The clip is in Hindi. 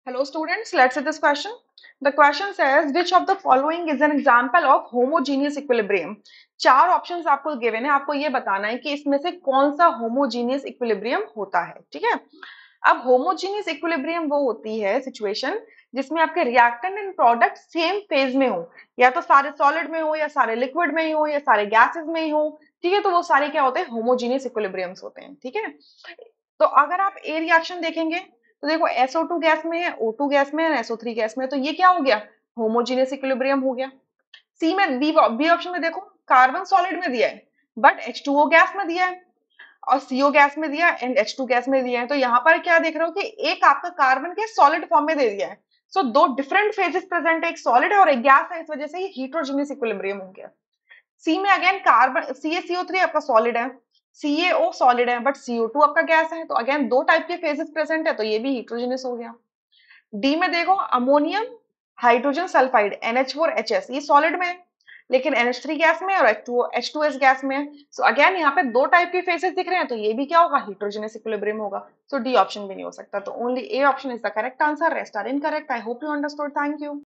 Hello students, let's see this question. The question says which of the following is an example of homogeneous equilibrium? चार ऑप्शंस आपको गिवन है, आपको ये बताना है कि इसमें से कौन सा होमोजीनियस इक्विलिब्रियम होता है, ठीक है। अब होमोजीनियस इक्विलिब्रियम वो होती है सिचुएशन जिसमें आपके reactant and product same phase में हो, या तो सारे सॉलिड में हो या सारे लिक्विड में ही हो या सारे गैसेस में ही हो, ठीक है। तो वो सारे क्या होते हैं, होमोजीनियस इक्विलिब्रियम्स होते हैं, ठीक है। तो अगर आप ए रिएक्शन देखेंगे तो देखो SO2 गैस में है, O2 गैस में है, SO3 गैस में है, तो ये क्या हो गया, होमोजीनियस इक्विलिब्रियम हो गया। सी में बी ऑप्शन में देखो, कार्बन सॉलिड में दिया है बट H2O गैस में दिया है और CO गैस में दिया है एंड H2 गैस में दिया है। तो यहाँ पर क्या देख रहे हो कि एक आपका कार्बन के सॉलिड फॉर्म में दे दिया है। सो दो डिफरेंट फेजेस प्रेजेंट है, एक सॉलिड है और एक गैस है, इस वजह से ये हीट्रोजीनियस इक्विलिब्रियम हो गया। सी में अगेन कार्बन CaCO3 आपका सॉलिड है, CaO सॉलिड है बट CO2 आपका गैस है, तो अगेन दो टाइप के फेजेस प्रेजेंट है, तो ये भी हीट्रोजीनियस हो गया। डी में देखो अमोनियम हाइड्रोजन सल्फाइड NH4HS, ये सॉलिड में है लेकिन NH3 गैस में है और H2S गैस में है। सो अगेन यहाँ पे दो टाइप के फेजेस दिख रहे हैं, तो ये भी क्या होगा, हीट्रोजीनियस इक्विलिब्रियम होगा। सो डी ऑप्शन भी नहीं हो सकता, तो only A option is the correct answer, rest are incorrect. I hope you understood, thank you.